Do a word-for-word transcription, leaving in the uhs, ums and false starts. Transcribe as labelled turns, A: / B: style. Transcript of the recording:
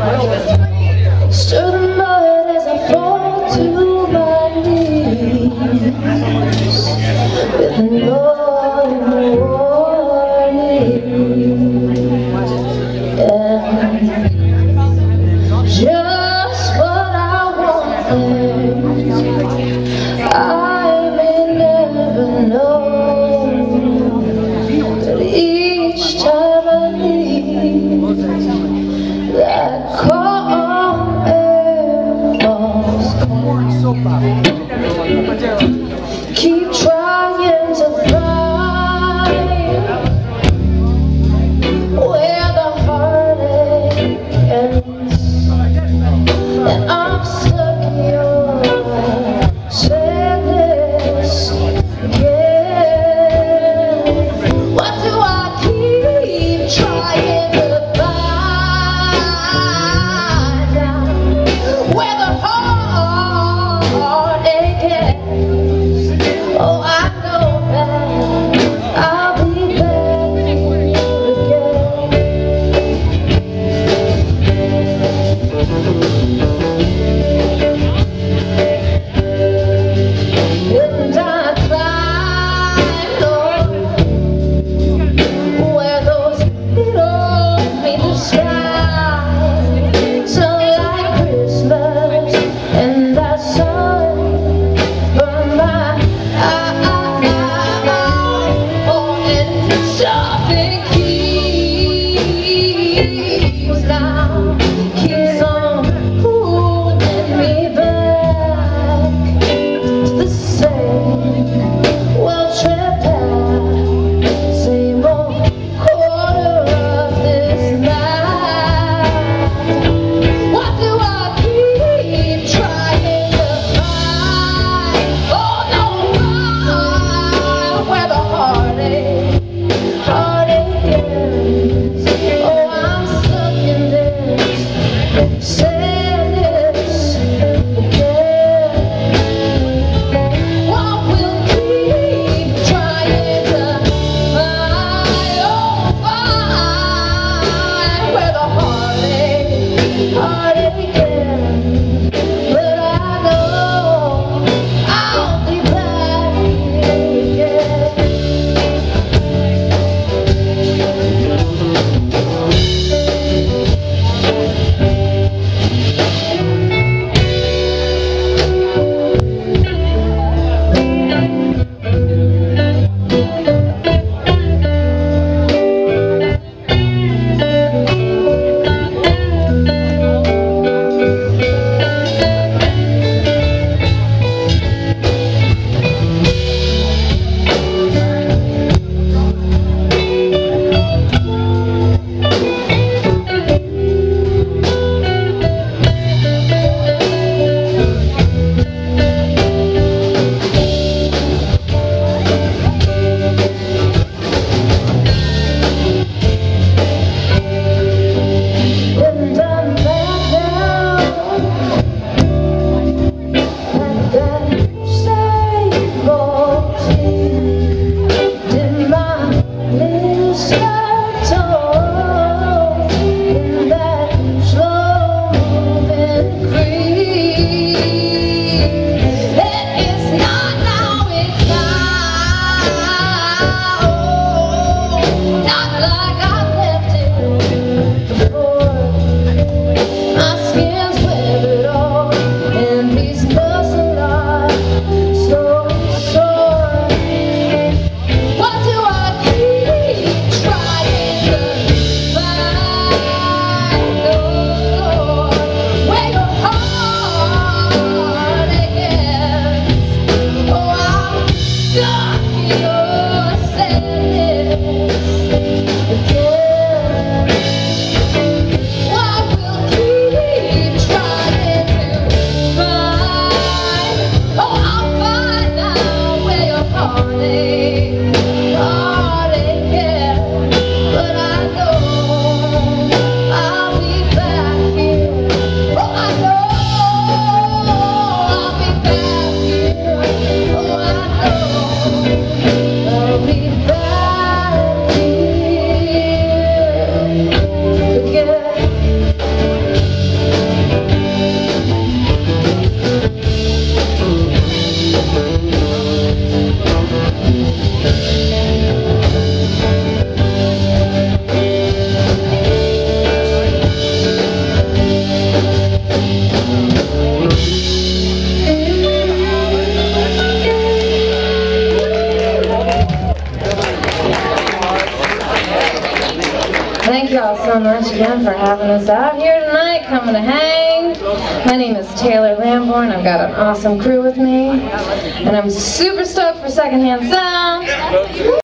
A: Stir the mud as I fall to my knees with no warning. And just what I wanted, I may never know. But each time I leave that calm air falls cold, keep trying to find where the heartache ends, and I'm stuck in your sadness again. What do I keep trying to find out where the heartache ends? Oh, I know that I'll be back and I climb on where those little meet the sky, so like Christmas, and that sun burn my eyes. Oh, and something keeps now keeps on pulling me back to the same well-traveled path, same old quarter of this night. What do I keep trying to find? Oh no, where the heartache, heartache ends. Oh, I'm stuck in this sadness again. What will keep trying to find? Oh, find where the heartache, heartache ends. But I know I'll be back again. y'all so much again for having us out here tonight, coming to hang. My name is Taylor Lamborn. I've got an awesome crew with me, and I'm super stoked for Secondhand Sound.